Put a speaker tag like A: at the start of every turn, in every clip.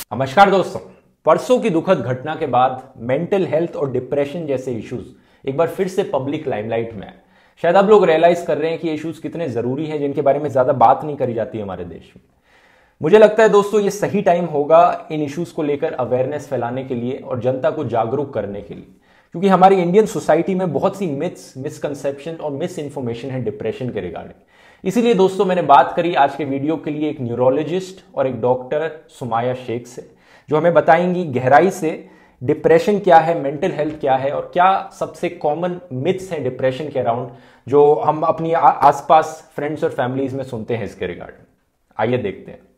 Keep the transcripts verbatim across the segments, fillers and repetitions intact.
A: नमस्कार दोस्तों। परसों की दुखद घटना के बाद मेंटल हेल्थ और डिप्रेशन जैसे इश्यूज एक बार फिर से पब्लिक लाइमलाइट में आए। शायद आप लोग रियलाइज कर रहे हैं कि ये इश्यूज कितने जरूरी हैं, जिनके बारे में ज्यादा बात नहीं करी जाती हमारे देश में। मुझे लगता है दोस्तों ये सही टाइम होगा इन इश्यूज को लेकर अवेयरनेस फैलाने के लिए और जनता को जागरूक करने के लिए, क्योंकि हमारी इंडियन सोसाइटी में बहुत सी मिथ्स, मिसकंसेप्शन और मिस इन्फॉर्मेशन है डिप्रेशन के रिगार्डिंग। इसीलिए दोस्तों मैंने बात करी आज के वीडियो के लिए एक न्यूरोलॉजिस्ट और एक डॉक्टर सुमाया शेख से, जो हमें बताएंगी गहराई से डिप्रेशन क्या है, मेंटल हेल्थ क्या है और क्या सबसे कॉमन मिथ्स हैं डिप्रेशन के अराउंड जो हम अपनी आसपास फ्रेंड्स और फैमिलीज में सुनते हैं इसके रिगार्डिंग। आइए देखते हैं।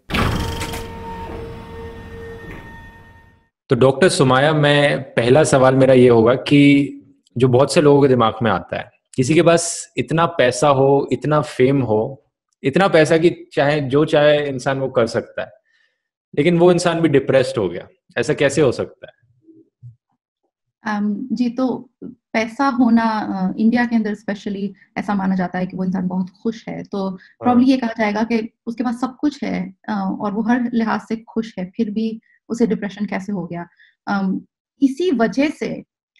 A: तो डॉक्टर सुमाया, मैं पहला सवाल मेरा ये होगा कि जो बहुत से लोगों के दिमाग में आता है, किसी के पास इतना पैसा हो, इतना फेम हो, इतना पैसा कि चाहे जो चाहे इंसान वो कर सकता है, लेकिन वो इंसान भी डिप्रेस्ड हो गया। ऐसा कैसे हो सकता है?
B: um, जी तो पैसा होना uh, इंडिया के अंदर स्पेशली ऐसा माना जाता है कि वो इंसान बहुत खुश है, तो प्रॉब्ली ये कहा जाएगा कि उसके पास सब कुछ है uh, और वो हर लिहाज से खुश है, फिर भी उसे डिप्रेशन कैसे हो गया। um, इसी वजह से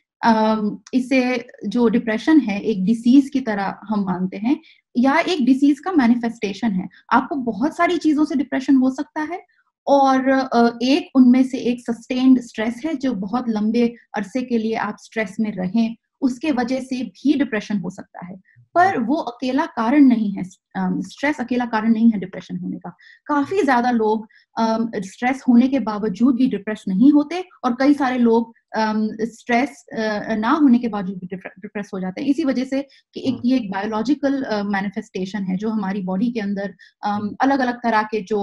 B: um, इसे जो डिप्रेशन है एक डिसीज की तरह हम मानते हैं, या एक डिसीज का मैनिफेस्टेशन है। आपको बहुत सारी चीजों से डिप्रेशन हो सकता है और एक उनमें से एक सस्टेन्ड स्ट्रेस है, जो बहुत लंबे अरसे के लिए आप स्ट्रेस में रहें, उसके वजह से भी डिप्रेशन हो सकता है। पर वो अकेला कारण नहीं है, स्ट्रेस अकेला कारण नहीं है डिप्रेशन होने का। काफी ज्यादा लोग स्ट्रेस होने के बावजूद भी डिप्रेस नहीं होते और कई सारे लोग स्ट्रेस ना होने के बावजूद भी डिप्रेस हो जाते हैं। इसी वजह से कि एक ये एक बायोलॉजिकल मैनिफेस्टेशन है, जो हमारी बॉडी के अंदर अलग अलग तरह के जो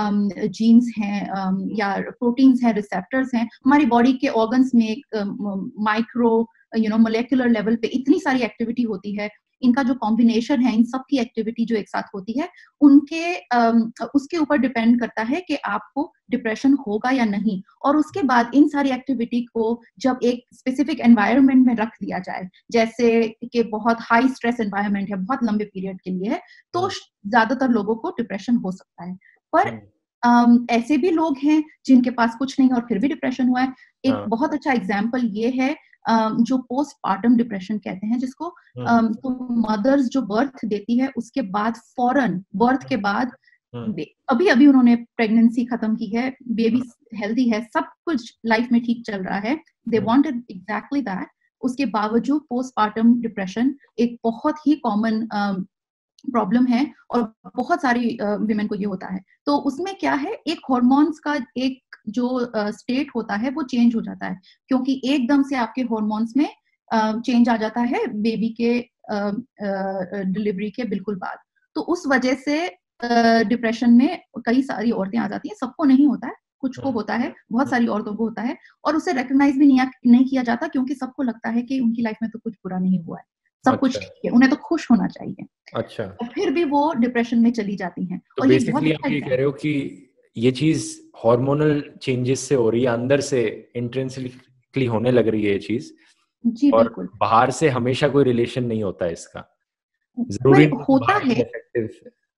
B: जीन्स हैं या प्रोटीन्स हैं, रिसेप्टर्स हैं, हमारी बॉडी के ऑर्गन्स में एक micro you know molecular level पे इतनी सारी एक्टिविटी होती है। इनका जो कॉम्बिनेशन है, इन सब की एक्टिविटी जो एक साथ होती है, उनके उसके ऊपर डिपेंड करता है कि आपको डिप्रेशन होगा या नहीं। और उसके बाद इन सारी एक्टिविटी को जब एक स्पेसिफिक एनवायरनमेंट में रख दिया जाए, जैसे कि बहुत हाई स्ट्रेस एनवायरनमेंट है, बहुत लंबे पीरियड के लिए है, तो ज्यादातर लोगों को डिप्रेशन हो सकता है। पर um, ऐसे भी लोग हैं जिनके पास कुछ नहीं और फिर भी डिप्रेशन हुआ है। एक बहुत अच्छा एग्जाम्पल ये है um, जो पोस्टपार्टम डिप्रेशन कहते हैं, जिसको um, तो मदर्स जो बर्थ देती है उसके बाद फौरन, बर्थ के बाद अभी अभी उन्होंने प्रेगनेंसी खत्म की है, बेबी हेल्दी है, सब कुछ लाइफ में ठीक चल रहा है, दे वांटेड एग्जैक्टली दैट, उसके बावजूद पोस्टपार्टम डिप्रेशन एक बहुत ही कॉमन प्रॉब्लम है और बहुत सारी विमेन को ये होता है। तो उसमें क्या है, एक हार्मोन्स का एक जो स्टेट uh, होता है वो चेंज हो जाता है, क्योंकि एकदम से आपके हार्मोन्स में चेंज uh, आ जाता है बेबी के डिलीवरी uh, uh, के बिल्कुल बाद। तो उस वजह से डिप्रेशन uh, में कई सारी औरतें आ जाती हैं। सबको नहीं होता है, कुछ को होता है, बहुत सारी औरतों को होता है, और उसे रिकॉग्नाइज भी नहीं, नहीं किया जाता, क्योंकि सबको लगता है कि उनकी लाइफ में तो कुछ बुरा नहीं हुआ है, सब अच्छा, कुछ ठीक है, उन्हें तो खुश होना चाहिए।
A: अच्छा।
B: और फिर भी वो डिप्रेशन में चली जाती हैं।
A: तो
B: और ये बहुत
A: बेसिकली आप ये कह रहे हो कि ये चीज हार्मोनल चेंजेस से हो रही है, अंदर से इंट्रिंसिकली होने लग रही है ये चीज।
B: जी
A: और
B: बिल्कुल,
A: बाहर से हमेशा कोई रिलेशन नहीं होता है इसका, जरूरी नहीं
B: होता है
A: इफेक्टिव।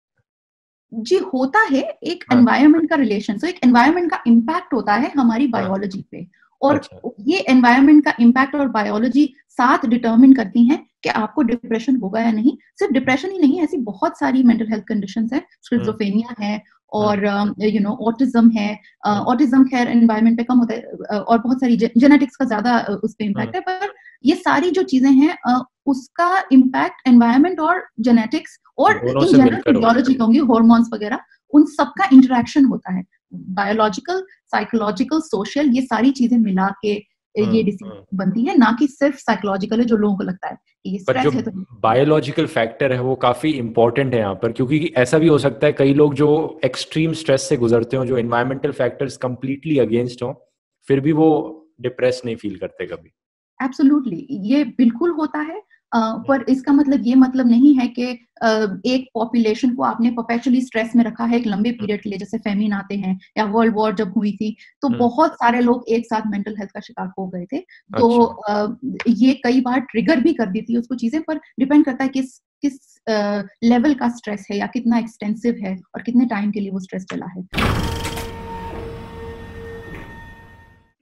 B: जी, होता है एक एनवायरनमेंट का रिलेशन। तो एक एनवायरनमेंट का इम्पैक्ट होता है हमारी बायोलॉजी पे, और
A: अच्छा।
B: ये एनवायरनमेंट का इम्पैक्ट और बायोलॉजी साथ डिटरमिन करती हैं कि आपको डिप्रेशन होगा या नहीं। सिर्फ डिप्रेशन ही नहीं, ऐसी बहुत सारी मेंटल हेल्थ कंडीशंस हैं, स्किज़ोफ्रेनिया है और यू नो ऑटिज्म है। ऑटिज्म खैर एनवायरनमेंट पे कम होता है और बहुत सारी जेनेटिक्स का ज्यादा उस पर इम्पैक्ट है, पर ये सारी जो चीजें हैं उसका इम्पैक्ट एनवायरनमेंट और जेनेटिक्स और इन जनरल फिजियोलॉजी कहूंगी, हार्मोन्स वगैरह, उन सबका इंटरेक्शन होता है। बायोलॉजिकल, साइकोलॉजिकल, सोशल, ये सारी चीजें मिला के ये डिसीज बनती है, ना कि सिर्फ साइकोलॉजिकल है जो लोगों को लगता है कि ये स्ट्रेस है। तो
A: बायोलॉजिकल फैक्टर है वो काफी इंपॉर्टेंट है यहाँ पर, क्योंकि ऐसा भी हो सकता है कई लोग जो एक्सट्रीम स्ट्रेस से गुजरते हो, जो एनवायरमेंटल फैक्टर्स कंप्लीटली अगेंस्ट हो, फिर भी वो डिप्रेस नहीं फील करते कभी।
B: एब्सोल्युटली, ये बिल्कुल होता है। Uh, पर इसका मतलब ये मतलब नहीं है कि uh, एक पॉपुलेशन को आपने परपेचुअली स्ट्रेस में रखा है एक लंबे पीरियड के लिए, जैसे फेमिन आते हैं या वर्ल्ड वॉर जब हुई थी तो बहुत सारे लोग एक साथ मेंटल हेल्थ का शिकार हो गए थे। तो uh, ये कई बार ट्रिगर भी कर दी थी उसको चीजें, पर डिपेंड करता है किस किस लेवल uh, का स्ट्रेस है या कितना एक्सटेंसिव है और कितने टाइम के लिए वो स्ट्रेस चला है।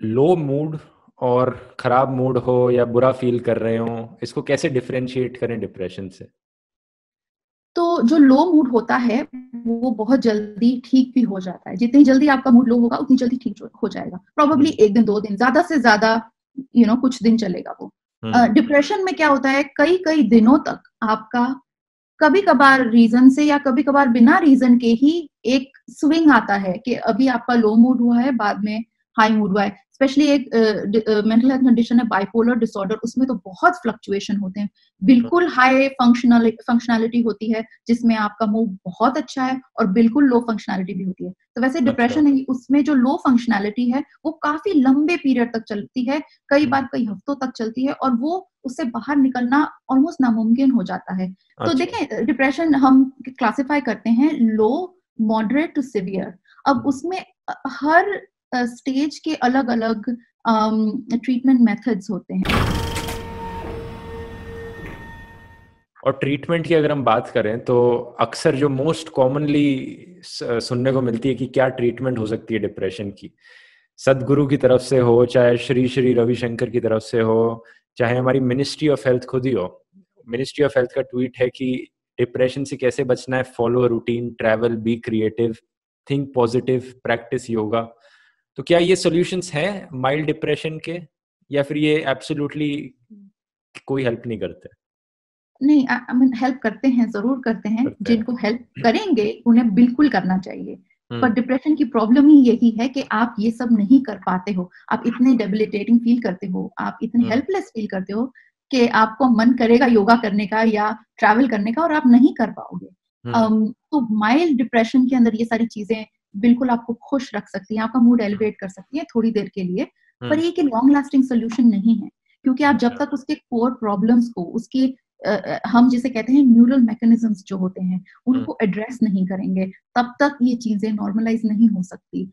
A: लो मूड और खराब मूड हो या बुरा फील कर रहे हो, इसको कैसे डिफरेंशिएट करें डिप्रेशन से?
B: तो जो लो मूड होता है वो बहुत जल्दी ठीक भी हो जाता है। जितनी जल्दी आपका मूड लो होगा उतनी जल्दी ठीक हो जाएगा। प्रोबेबली एक दिन, दो दिन, ज्यादा से ज्यादा यू नो कुछ दिन चलेगा वो। डिप्रेशन uh, में क्या होता है, कई कई दिनों तक आपका कभी कभार रीजन से या कभी कभार बिना रीजन के ही एक स्विंग आता है कि अभी आपका लो मूड हुआ है, बाद में हाई मूड हुआ है। स्पेशली एक मेंटल हेल्थ कंडीशन है बाइपोलर डिसऑर्डर, उसमें तो बहुत फ्लक्चुएशन होते हैं। बिल्कुल हाई फंक्शनल फंक्शनैलिटी होती है जिसमें आपका मूड बहुत अच्छा है, और बिल्कुल लो फंक्शनैलिटी भी होती है। तो वैसे डिप्रेशन है, उसमें जो लो फंक्शनैलिटी है वो काफी लंबे पीरियड तक चलती है, कई बार कई हफ्तों तक चलती है, और वो उससे बाहर निकलना ऑलमोस्ट नामुमकिन हो जाता है। तो देखें, डिप्रेशन हम क्लासिफाई करते हैं लो, मॉडरेट टू सिवियर। अब उसमें हर स्टेज के अलग अलग ट्रीटमेंट मेथड्स होते हैं।
A: और ट्रीटमेंट की अगर हम बात करें तो अक्सर जो मोस्ट कॉमनली सुनने को मिलती है कि क्या ट्रीटमेंट हो सकती है डिप्रेशन की, सदगुरु की तरफ से हो, चाहे श्री श्री रविशंकर की तरफ से हो, चाहे हमारी मिनिस्ट्री ऑफ हेल्थ खुद ही हो। मिनिस्ट्री ऑफ हेल्थ का ट्वीट है कि डिप्रेशन से कैसे बचना है, follow routine, travel, be creative, think positive, practice yoga. तो क्या ये सॉल्यूशंस हैं माइल्ड डिप्रेशन के, या फिर ये एब्सोल्युटली कोई हेल्प नहीं करते?
B: नहीं, आई मीन हेल्प करते हैं, जरूर करते हैं। करते जिनको हैं। हेल्प करेंगे उन्हें बिल्कुल करना चाहिए। पर डिप्रेशन की प्रॉब्लम ही यही है कि आप ये सब नहीं कर पाते हो। आप इतने डेबिलिटेटिंग फील करते हो, आप इतने हेल्पलेस फील करते हो कि आपको मन करेगा योगा करने का या ट्रैवल करने का, और आप नहीं कर पाओगे। um, तो माइल्ड डिप्रेशन के अंदर ये सारी चीजें बिल्कुल आपको खुश रख सकती हैं, आपका मूड एलिवेट कर सकती है थोड़ी देर के लिए, पर ये कि लॉन्ग लास्टिंग सोल्यूशन नहीं है। क्योंकि आप जब तक उसके कोर प्रॉब्लम्स को, उसके Uh, हम जिसे कहते हैं न्यूरल मैकेनिज्म्स जो होते हैं, उनको एड्रेस नहीं करेंगे, तब तक ये चीजें नॉर्मलाइज नहीं हो सकती।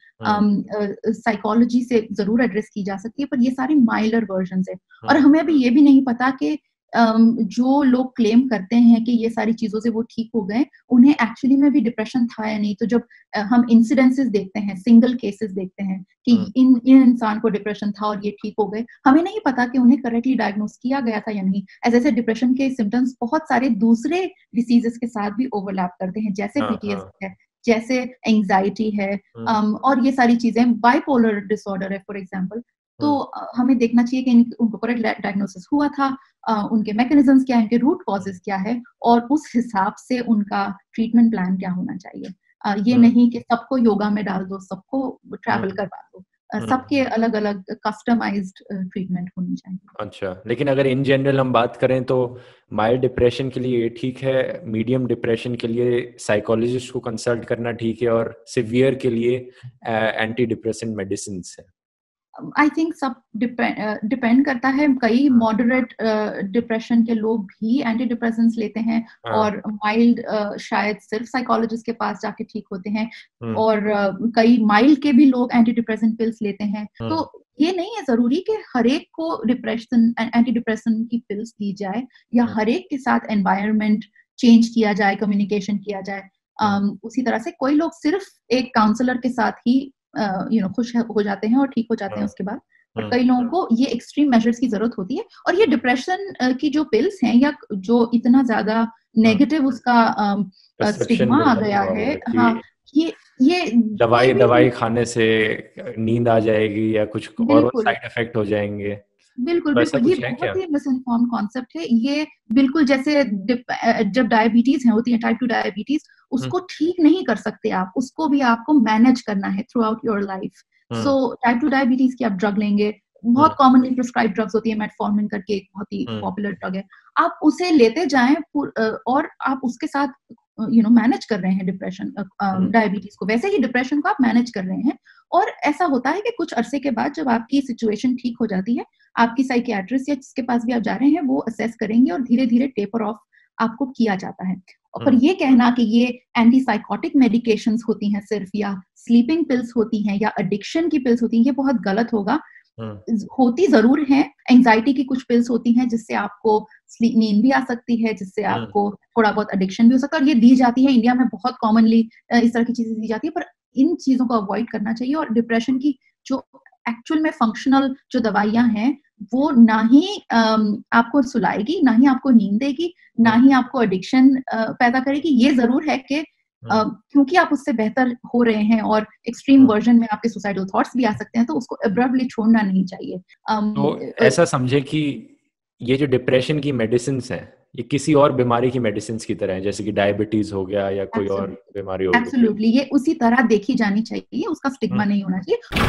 B: साइकोलॉजी um, uh, से जरूर एड्रेस की जा सकती है, पर ये सारी माइल्डर वर्जन है। और हमें अभी ये भी नहीं पता कि um, जो लोग क्लेम करते हैं कि ये सारी चीजों से वो ठीक हो गए, उन्हें एक्चुअली में भी डिप्रेशन था या नहीं। तो जब uh, हम इंसिडेंसेस देखते हैं, सिंगल केसेस देखते हैं कि इन इन इंसान को डिप्रेशन था और ये ठीक हो गए, हमें नहीं पता कि उन्हें करेक्टली डायग्नोस किया गया था या नहीं। ऐसे ऐसे डिप्रेशन के सिम्टम्स बहुत सारे दूसरे डिसीजेस के साथ भी ओवरलैप करते हैं, जैसे पीटीएसडी है, जैसे एंजाइटी है, um, और ये सारी चीजें, बाइपोलर डिसऑर्डर है फॉर एग्जांपल। तो uh, हमें देखना चाहिए कि उनको करेक्ट डायग्नोसिस हुआ था, uh, उनके मैकेनिज्म्स क्या है, उनके रूट कॉजेस क्या है, और उस हिसाब से उनका ट्रीटमेंट प्लान क्या होना चाहिए। uh, ये नहीं कि सबको योगा में डाल दो, सबको ट्रैवल करवा दो, सबके अलग अलग कस्टमाइज्ड ट्रीटमेंट होनी चाहिए।
A: अच्छा, लेकिन अगर इन जनरल हम बात करें तो माइल्ड डिप्रेशन के लिए ये ठीक है, मीडियम डिप्रेशन के लिए साइकोलॉजिस्ट को कंसल्ट करना ठीक है, और सिवियर के लिए एंटी डिप्रेसेंट मेडिसिन है।
B: आई थिंक सब डिपेंड डिपेंड करता है। कई मॉडरेट डिप्रेशन के लोग भी एंटी डिप्रेसेंट्स लेते हैं, और माइल्ड uh, शायद सिर्फ साइकोलॉजिस्ट के पास जाके ठीक होते हैं, और uh, कई माइल्ड के भी लोग एंटी डिप्रेसेंट पिल्स लेते हैं। तो ये नहीं है जरूरी कि हर एक को डिप्रेशन एंटी डिप्रेशन की पिल्स दी जाए, या हर एक के साथ एनवायरनमेंट चेंज किया जाए, कम्युनिकेशन किया जाए। um, उसी तरह से कोई लोग सिर्फ एक काउंसलर के साथ ही यू नो खुश हो जाते हैं और ठीक हो जाते हैं उसके बाद, और कई लोगों को ये एक्सट्रीम मेजर्स की जरूरत होती है। और ये डिप्रेशन की जो पिल्स हैं, या जो इतना ज्यादा नेगेटिव उसका स्टिग्मा आ गया है, हाँ, ये ये
A: दवाई दवाई खाने से नींद आ जाएगी या कुछ और साइड इफेक्ट हो जाएंगे।
B: बिल्कुल बिल्कुल, ये बहुत ही मिसइन्फॉर्म्ड कॉन्सेप्ट है। ये बिल्कुल जैसे जब डायबिटीज है होती है, टाइप टू डायबिटीज, उसको ठीक नहीं कर सकते आप, उसको भी आपको मैनेज करना है throughout your life. So type two diabetes की आप ड्रग लेंगे, बहुत कॉमनली प्रिस्क्राइब ड्रग्स होती है, मेटफॉर्मिन करके एक बहुत ही पॉपुलर ड्रग है, आप उसे लेते जाएं और आप उसके साथ यू नो मैनेज कर रहे हैं डिप्रेशन, डायबिटीज को, वैसे ही डिप्रेशन को आप मैनेज कर रहे हैं। और ऐसा होता है कि कुछ अरसे के बाद जब आपकी सिचुएशन ठीक हो जाती है, आपकी साइकियाट्रिस्ट या जिसके पास भी आप जा रहे हैं वो असेस करेंगे, और धीरे धीरे टेपर ऑफ आपको किया जाता है। और पर ये कहना कि ये एंटी साइकोटिक मेडिकेशंस होती हैं सिर्फ, या स्लीपिंग पिल्स होती हैं, या एडिक्शन की पिल्स होती हैं, ये बहुत गलत होगा। होती जरूर है, एंजाइटी की कुछ पिल्स होती हैं जिससे आपको नींद भी आ सकती है, जिससे आपको थोड़ा बहुत एडिक्शन भी हो सकता है, और ये दी जाती है इंडिया में बहुत कॉमनली, इस तरह की चीजें दी जाती है। पर इन चीजों को अवॉइड करना चाहिए, और डिप्रेशन की जो एक्चुअल में फंक्शनल जो दवाइयां हैं वो ना ही आपको सुलाएगी, ना ही आपको नींद देगी, ना ही आपको एडिक्शन पैदा करेगी। ये जरूर है कि Uh, क्योंकि आप उससे बेहतर हो रहे हैं और एक्सट्रीम वर्जन में आपके सुसाइडल थॉट्स भी आ सकते हैं, तो उसको अब्रप्टली छोड़ना नहीं चाहिए। um,
A: तो ऐसा समझे कि ये जो डिप्रेशन की मेडिसिन हैं ये किसी और बीमारी की मेडिसिन की तरह है, जैसे कि डायबिटीज हो गया या कोई और बीमारी हो गई।
B: एब्सोल्युटली, ये उसी तरह देखी जानी चाहिए, उसका स्टिग्मा नहीं होना चाहिए।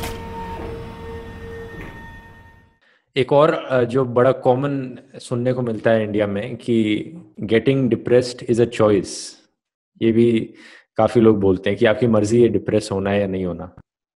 A: एक और जो बड़ा कॉमन सुनने को मिलता है इंडिया में कि getting depressed is a choice, ये भी काफी लोग बोलते हैं कि आपकी मर्जी है डिप्रेस होना है या नहीं होना।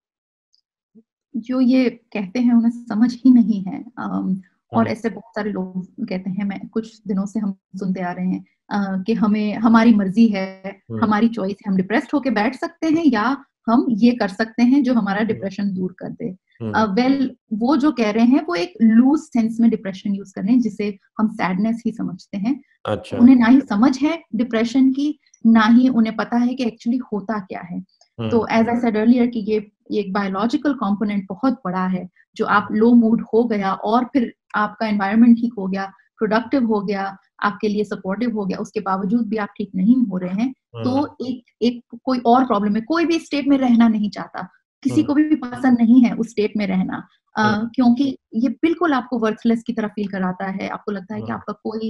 B: जो ये कहते हैं उन्हें समझ ही नहीं है, और ऐसे बहुत सारे लोग कहते हैं, मैं कुछ दिनों से हम सुनते आ रहे हैं कि हमें हमारी मर्जी है, हमारी चॉइस है, हम डिप्रेस्ड होके बैठ सकते हैं या हम ये कर सकते हैं जो हमारा डिप्रेशन दूर कर दे। वेल uh, well, वो जो कह रहे हैं वो एक लूज सेंस में डिप्रेशन यूज कर रहे हैं, जिसे हम सैडनेस ही समझते हैं। अच्छा। उन्हें ना ही समझ है डिप्रेशन की, ना ही उन्हें पता है कि एक्चुअली होता क्या है। तो एज आई सेड अर्लियर कि ये एक बायोलॉजिकल कंपोनेंट बहुत बड़ा है, जो आप लो मूड हो गया और फिर आपका एनवायरनमेंट ठीक हो गया, प्रोडक्टिव हो गया, आपके लिए सपोर्टिव हो गया, उसके बावजूद भी आप ठीक नहीं हो रहे हैं, तो एक एक कोई और प्रॉब्लम है। कोई भी स्टेट में रहना नहीं चाहता, किसी को भी पसंद नहीं है उस स्टेट में रहना, uh, क्योंकि ये बिल्कुल आपको वर्थलेस की तरह फील कराता है। आपको लगता है कि आपका कोई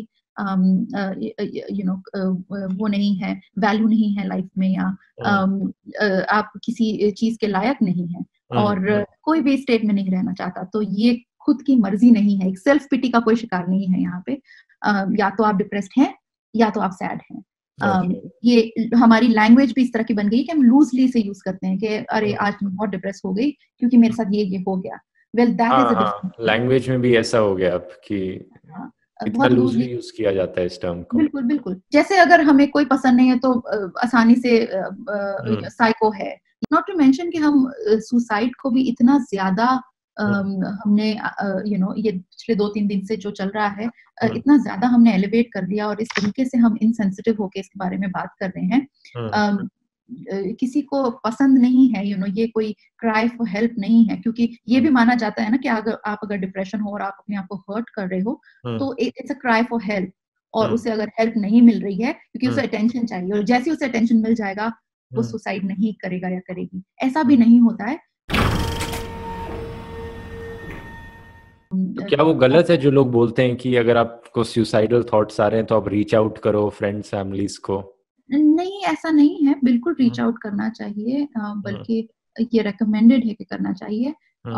B: यू नो वो नहीं है, वैल्यू नहीं है लाइफ में, या um, uh, आप किसी चीज के लायक नहीं है, और uh, कोई भी स्टेट में नहीं रहना चाहता। तो ये खुद की मर्जी नहीं है, एक सेल्फ पिटी का कोई शिकार नहीं है यहाँ पे। uh, या तो आप डिप्रेस्ड हैं या तो आप सैड हैं। Um, ये हमारी लैंग्वेज भी इस तरह की बन गई कि हम लूजली से यूज करते हैं कि अरे आज मैं बहुत डिप्रेस हो गई क्योंकि मेरे साथ ये ये हो गया। Well that is a different, language
A: में भी ऐसा हो गया अब कि बहुत लूजली यूज किया जाता है इस टर्म को।
B: बिल्कुल बिल्कुल, जैसे अगर हमें कोई पसंद नहीं है तो आसानी से साइको है। नॉट टू मेंशन कि हम सुसाइड को भी इतना ज्यादा Um, हमने यू नो ये पिछले दो तीन दिन से जो चल रहा है, uh, इतना ज्यादा हमने एलिवेट कर दिया और इस तरीके से हम इनसेंसिटिव होके इसके बारे में बात कर रहे हैं। um, uh, किसी को पसंद नहीं है, यू you नो know, ये कोई क्राई फॉर हेल्प नहीं है, क्योंकि ये भी माना जाता है ना कि अगर आप अगर डिप्रेशन हो और आप अपने आप को हर्ट कर रहे हो तो it's a cry for help, और उसे अगर हेल्प नहीं मिल रही है क्योंकि उसे अटेंशन चाहिए, और जैसे उसे अटेंशन मिल जाएगा वो सुसाइड नहीं करेगा या करेगी। ऐसा भी नहीं होता है।
A: तो क्या वो गलत है जो लोग बोलते हैं कि अगर आपको सुसाइडल थॉट्स आ रहे हैं तो आप रीच आउट करो फ्रेंड्स फैमिलीज को?
B: नहीं, ऐसा नहीं है, बिल्कुल रीच आउट करना चाहिए, बल्कि ये रेकमेंडेड है कि करना चाहिए।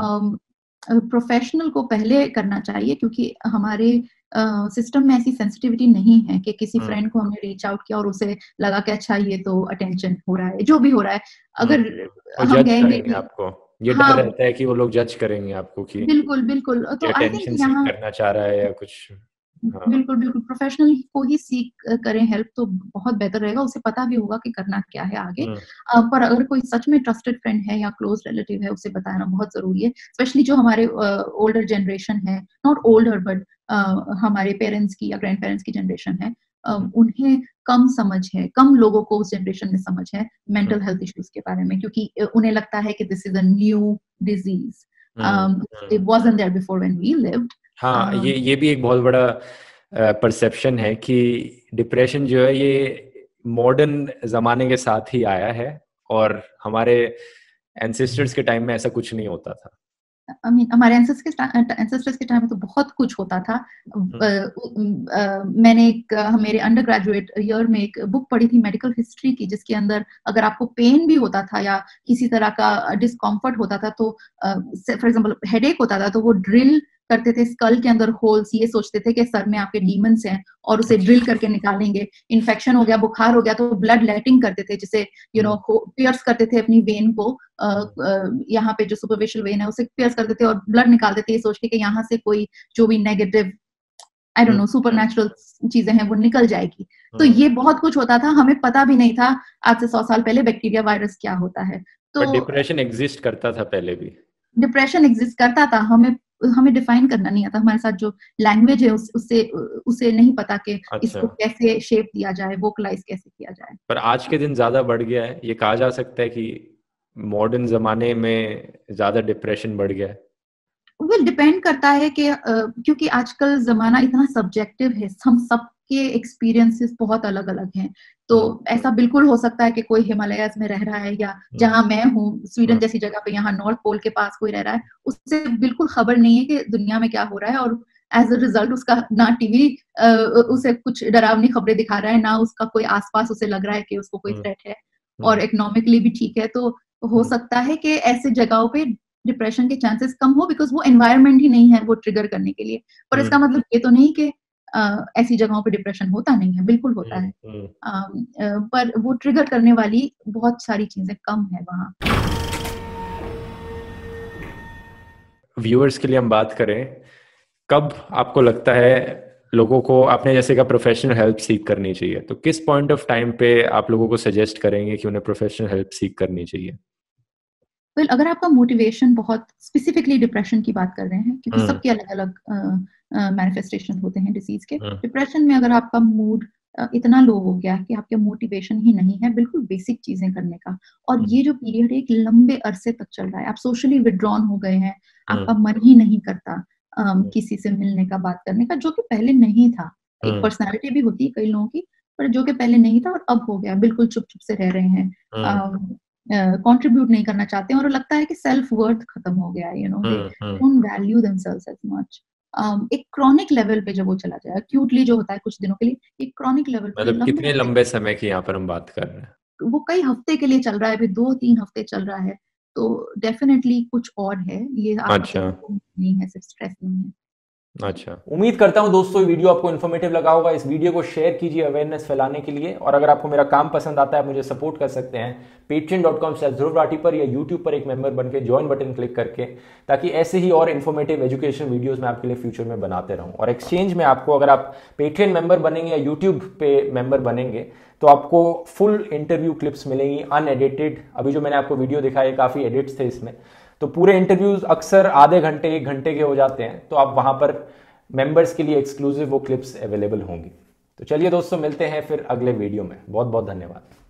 B: प्रोफेशनल को पहले करना चाहिए, क्योंकि हमारे सिस्टम uh, में ऐसी सेंसिटिविटी नहीं है कि किसी फ्रेंड को हमने रीच आउट किया और उसे लगा कि अच्छा ये तो अटेंशन हो रहा है, जो भी हो रहा है, अगर
A: हम कहेंगे आपको ये डर हाँ, रहता है कि वो लोग जज करेंगे आपको कि
B: बिल्कुल बिल्कुल, तो आई थिंक यहाँ
A: करना चाह रहा है या कुछ।
B: हाँ। बिल्कुल बिल्कुल, प्रोफेशनल को ही सीख करें हेल्प तो बहुत बेहतर रहेगा, उसे पता भी होगा कि करना क्या है आगे। आ, पर अगर कोई सच में ट्रस्टेड फ्रेंड है या क्लोज रिलेटिव है, उसे बताना बहुत जरूरी है, स्पेशली जो हमारे ओल्डर जनरेशन है, नॉट ओल्डर बट हमारे पेरेंट्स की या ग्रैंड पेरेंट्स की जनरेशन है, uh, उन्हें कम समझ है, कम लोगों को उस जनरेशन में समझ है मेंटल हेल्थ इश्यूज के बारे में, क्योंकि उन्हें लगता है कि this is a new disease, it wasn't there before when we lived.
A: हाँ, um, ये ये भी एक बहुत बड़ा परसेप्शन uh, है कि डिप्रेशन जो है ये मॉडर्न जमाने के साथ ही आया है, और हमारे एंसेस्टर्स के टाइम में ऐसा कुछ नहीं होता था।
B: I mean, हमारे एंसेस्टर्स के टाइम में तो बहुत कुछ होता था। uh, uh, मैंने एक uh, मेरे अंडर ग्रेजुएट ईयर में एक बुक पढ़ी थी मेडिकल हिस्ट्री की, जिसके अंदर अगर आपको पेन भी होता था या किसी तरह का डिस्कम्फर्ट होता था, तो फॉर एग्जांपल हेडेक होता था, तो वो ड्रिल करते थे स्कल के अंदर होल्स, ये सोचते थे कि सर में आपके डीमंस हैं और उसे ड्रिल करके निकालेंगे। इन्फेक्शन हो गया, बुखार हो गया, तो ब्लड लेटिंग करते थे, जिसे यू नो पियर्स करते थे अपनी वेन को, यहाँ पे जो सुपरफिशियल वेन है उसे पियर्स करते थे और ब्लड निकालते थे, ये सोच के कि यहाँ से कोई जो भी negative I don't know supernatural चीजें हैं वो निकल जाएगी। तो ये बहुत कुछ होता था, हमें पता भी नहीं था आज से सौ साल पहले बैक्टीरिया वायरस क्या होता है। तो
A: डिप्रेशन एग्जिस्ट करता था पहले भी,
B: डिप्रेशन एग्जिस्ट करता था, हमें हमें डिफाइन करना नहीं आता, हमारे साथ जो लैंग्वेज है उस, उससे उसे नहीं पता कि अच्छा। इसको कैसे शेप दिया जाए, वोकलाइज कैसे किया जाए।
A: पर आज के दिन ज्यादा बढ़ गया है, ये कहा जा सकता है कि मॉडर्न जमाने में ज्यादा डिप्रेशन बढ़ गया है?
B: विल डिपेंड करता है कि uh, क्योंकि आजकल जमाना इतना सब्जेक्टिव है, हम सबके एक्सपीरियंसेस बहुत अलग अलग हैं, तो ऐसा बिल्कुल हो सकता है कि कोई हिमालयाज में रह रहा है या जहां मैं हूँ स्वीडन जैसी जगह पे, यहाँ नॉर्थ पोल के पास कोई रह रहा है, उससे बिल्कुल खबर नहीं है कि दुनिया में क्या हो रहा है, और एज अ रिजल्ट उसका ना टीवी उसे कुछ डरावनी खबरें दिखा रहा है, ना उसका कोई आसपास उसे लग रहा है कि उसको कोई थ्रेट है, और इकोनॉमिकली भी ठीक है। तो हो सकता है कि ऐसे जगहों पे डिप्रेशन के चांसेस कम हो, बिकॉज वो एनवायरनमेंट ही नहीं है वो ट्रिगर करने के लिए। पर इसका मतलब ये तो नहीं कि ऐसी जगहों पे डिप्रेशन होता नहीं है, बिल्कुल होता है, आ, पर वो ट्रिगर करने वाली बहुत सारी चीजें कम है वहाँ।
A: व्यूअर्स के लिए हम बात करें, कब आपको लगता है लोगों को आपने जैसे का प्रोफेशनल हेल्प सीख करनी चाहिए, तो किस पॉइंट ऑफ टाइम पे आप लोगों को सजेस्ट करेंगे कि उन्हें प्रोफेशनल हेल्प सीख करनी चाहिए?
B: well, अगर आपका मोटिवेशन बहुत स्पेसिफिकली डिप्रेशन की बात कर रहे हैं, क्योंकि सबके अलग अलग मैनिफेस्टेशन होते हैं डिसीज के, डिप्रेशन में अगर आपका मूड इतना लो हो गया कि आपके मोटिवेशन ही नहीं है बिल्कुल बेसिक चीजें करने का, और ये जो पीरियड है एक लंबे अरसे तक चल रहा है, आप सोशली विड्रॉन हो गए हैं, आपका मन ही नहीं करता um, किसी से मिलने का, बात करने का, जो कि पहले नहीं था। एक पर्सनालिटी भी होती है कई लोगों की, पर जो कि पहले नहीं था और अब हो गया, बिल्कुल चुप चुप से रह रहे हैं, कंट्रीब्यूट uh, नहीं करना चाहते हैं, और लगता है कि सेल्फ वर्थ खत्म हो गया है, you know they don't value themselves as much. एक क्रॉनिक लेवल पे जब वो चला जाए, एक्यूटली जो होता है कुछ दिनों के लिए, एक क्रॉनिक लेवल पे
A: मतलब कितने लंबे समय की यहाँ पर हम बात कर रहे हैं?
B: वो कई हफ्ते के लिए चल रहा है, अभी दो तीन हफ्ते चल रहा है, तो डेफिनेटली कुछ और है ये।
A: अच्छा,
B: नहीं है, सिर्फ स्ट्रेस नहीं है।
A: अच्छा, उम्मीद करता हूं दोस्तों ये वीडियो आपको इन्फॉर्मेटिव लगा होगा। इस वीडियो को शेयर कीजिए अवेयरनेस फैलाने के लिए, और अगर आपको मेरा काम पसंद आता है मुझे सपोर्ट कर सकते हैं Patreon dot com slash Dhruv Rathee पर, या यूट्यूब पर एक मेंबर बनकर ज्वाइन बटन क्लिक करके, ताकि ऐसे ही और इन्फॉर्मेटिव एजुकेशन वीडियोस मैं आपके लिए फ्यूचर में बनाते रहूं। और एक्सचेंज में आपको, अगर आप पेट्रियन मेंबर बनेंगे या यूट्यूब पे मेंबर बनेंगे, तो आपको फुल इंटरव्यू क्लिप्स मिलेंगी अनएडिटेड। अभी जो मैंने आपको वीडियो दिखाई काफ़ी एडिट्स थे इसमें, तो पूरे इंटरव्यूज अक्सर आधे घंटे एक घंटे के हो जाते हैं, तो आप वहां पर मेंबर्स के लिए एक्सक्लूसिव वो क्लिप्स अवेलेबल होंगी। तो चलिए दोस्तों, मिलते हैं फिर अगले वीडियो में। बहुत बहुत धन्यवाद।